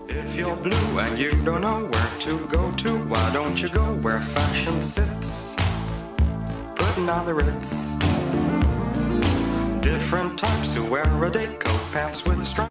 If you're blue and you don't know where to go to, why don't you go where fashion sits? Putting on the Ritz. Different types who wear a day coat, pants with a stripe.